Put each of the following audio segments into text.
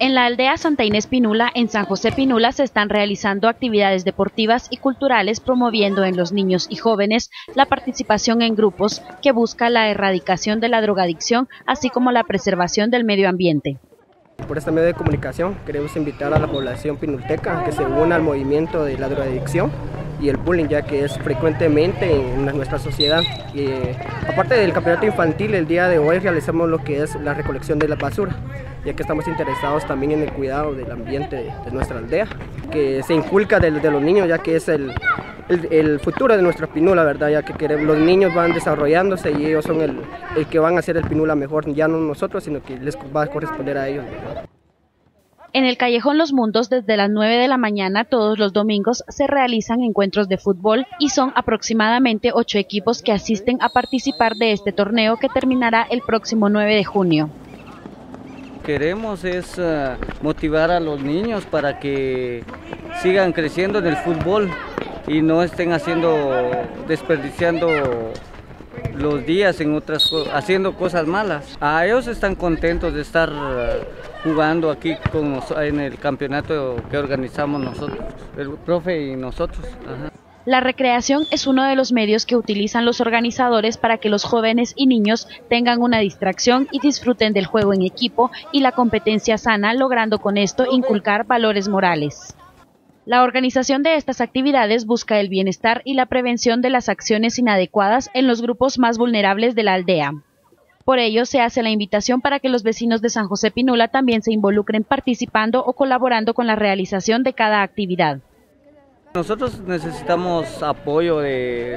En la aldea Santa Inés Pinula, en San José Pinula, se están realizando actividades deportivas y culturales promoviendo en los niños y jóvenes la participación en grupos que busca la erradicación de la drogadicción, así como la preservación del medio ambiente. Por este medio de comunicación queremos invitar a la población pinulteca a que se una al movimiento de la drogadicción y el bullying, ya que es frecuentemente en nuestra sociedad. Aparte del campeonato infantil, el día de hoy realizamos lo que es la recolección de la basura, ya que estamos interesados también en el cuidado del ambiente de nuestra aldea, que se inculca de los niños, ya que es el futuro de nuestra Pinula, ¿verdad? Ya que los niños van desarrollándose y ellos son el que van a hacer el Pinula mejor, ya no nosotros, sino que les va a corresponder a ellos, ¿verdad? En el Callejón Los Mundos, desde las 9 de la mañana todos los domingos se realizan encuentros de fútbol y son aproximadamente 8 equipos que asisten a participar de este torneo que terminará el próximo 9 de junio. Queremos motivar a los niños para que sigan creciendo en el fútbol y no estén desperdiciando los días en haciendo cosas malas. Ellos están contentos de estar jugando aquí en el campeonato que organizamos nosotros, el profe y nosotros. Ajá. La recreación es uno de los medios que utilizan los organizadores para que los jóvenes y niños tengan una distracción y disfruten del juego en equipo y la competencia sana, logrando con esto inculcar valores morales. La organización de estas actividades busca el bienestar y la prevención de las acciones inadecuadas en los grupos más vulnerables de la aldea. Por ello, se hace la invitación para que los vecinos de San José Pinula también se involucren participando o colaborando con la realización de cada actividad. Nosotros necesitamos apoyo de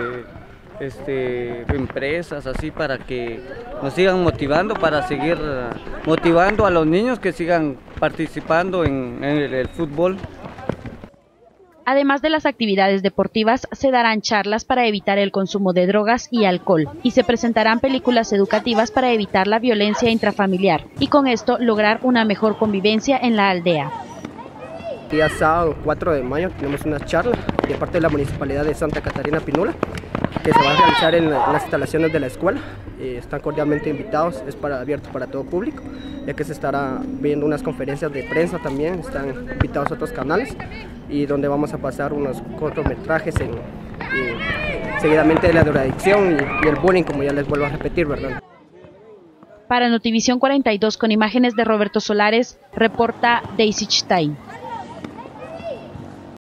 empresas así para que nos sigan motivando, para seguir motivando a los niños que sigan participando en el fútbol. Además de las actividades deportivas, se darán charlas para evitar el consumo de drogas y alcohol y se presentarán películas educativas para evitar la violencia intrafamiliar y con esto lograr una mejor convivencia en la aldea. El día sábado 4 de mayo tenemos una charla de parte de la Municipalidad de Santa Catarina Pinula que se va a realizar en las instalaciones de la escuela. Están cordialmente invitados, es abierto para todo público, ya que se estará viendo unas conferencias de prensa también, están invitados a otros canales y donde vamos a pasar unos cortometrajes seguidamente de la drogadicción y el bullying, como ya les vuelvo a repetir, ¿verdad? Para Notivisión 42, con imágenes de Roberto Solares, reporta Daisy Chtain.